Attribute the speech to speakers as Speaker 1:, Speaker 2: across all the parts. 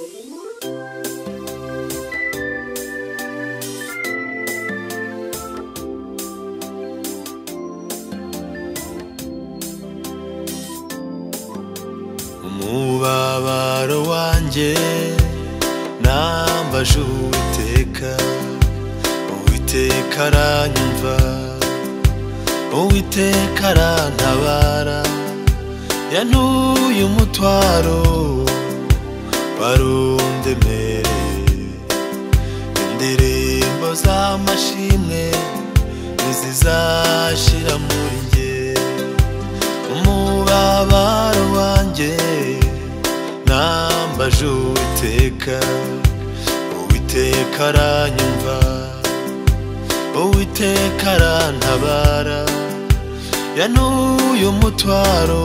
Speaker 1: umubabaro wanjye nambaje Uwiteka, Uwiteka aranyumva, Uwiteka arantabara, yantuye umutwaro warundemereye, indirimbo z'amashimwe ntizizashira muri njye. Umubabaro wanjye nambaje Uwiteka, Uwiteka aranyumva, Uwiteka arantabara, yantuye umutwaro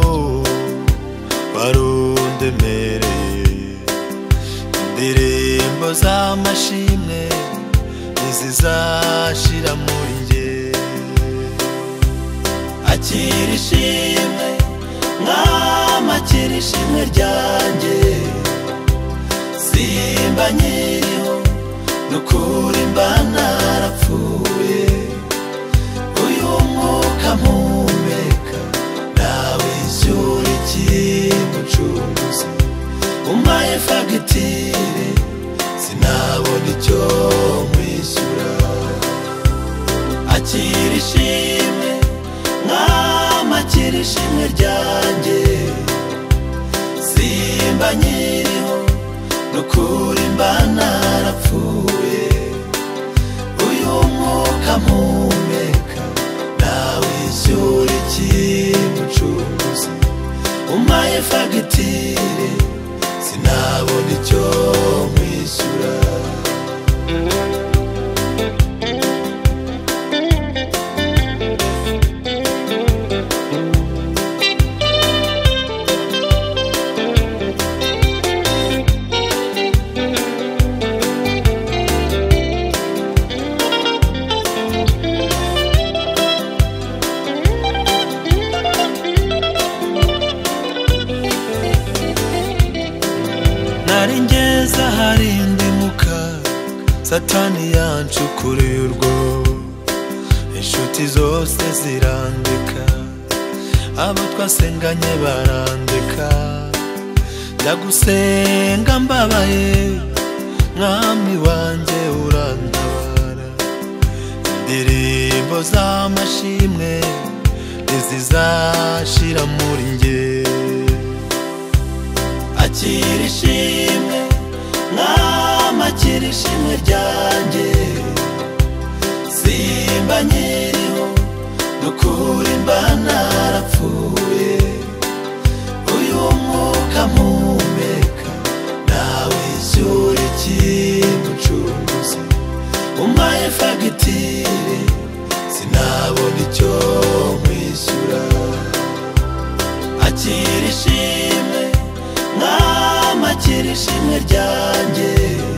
Speaker 1: warundemereye, indirimbo z'amashimwe ntizizashira muri njye. Akira ishimwe Mwami, akira ishimwe ryanjye, simba nkiriho n'ukuri mba narapfuye, uyu mwuka mpumeka nawe ishyura iki Mucunguzi, umpaye fagitire sinabona icyo mwishyura. Akira ishimwe Mwami, akira ishimwe ryanjye, simba nkiriho n'ukuri mba narapfuye, uyu mwuka mpumeka nawe ishyura iki Mucunguzi, umpaye fagitire sinabona icyo mwishyura. Nari ngeze aharindimuka, Satani yancukuriye urwobo, inshuti zose zirandeka, abo twasenganye barandeka, ndagusenga mbabaye, Mwami wanjye urantabara, indirimbo z'amashimwe ntizizashira muri njye. Akira ishimwe Mwami, akira ishimwe ryanjye, simba nkiriho n'ukuri mba narapfuye, uyu mwuka mpumeka nawe ishyura iki Mucunguzi, umpaye fagitire sinabona icyo mwishyura. Akira ishimwe Mwami, akira ishimwe ryanjye,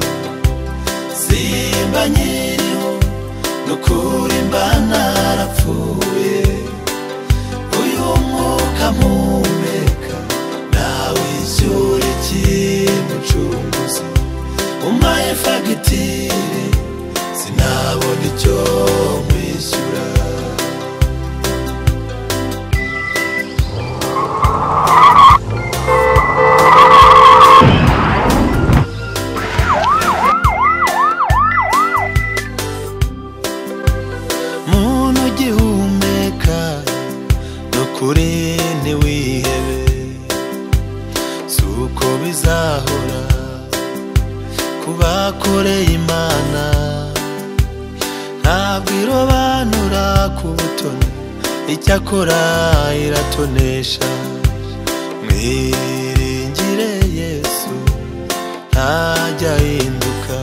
Speaker 1: simba nkiriho n'ukuri mba narapfuye, uyu mwuka mpumeka nawe ishyura iki Mucunguzi, umpaye fagitire sinabona icyo mwishyura. Muntu ugihumeka n'ukuri ntiwihebe, si uko bizahora ku bakoreye Imana, ntabwo irobanura ku butoni, icyakora iratonesha. Mwiringire Yesu ntajya ahinduka.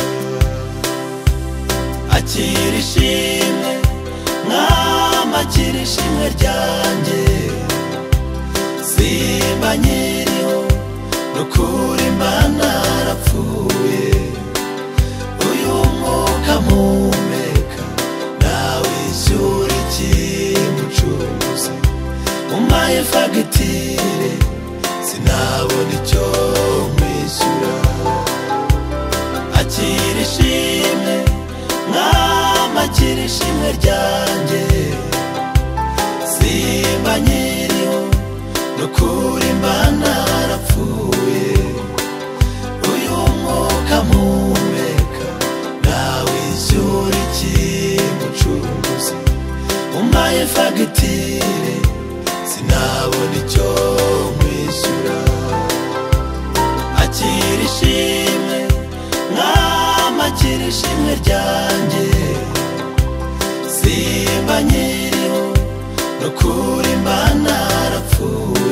Speaker 1: Akira ishimwe Mwami, akira ishimwe ryanjye, simba nkiriho n'ukuri mba narapfuye, uyu mwuka mpumeka nawe ishyura iki Mucunguzi, umpaye fagitire sinabona icyo mwishyura. akira ishimwe ryanjye. Simba nkiriho, nukuri mba narapfuye.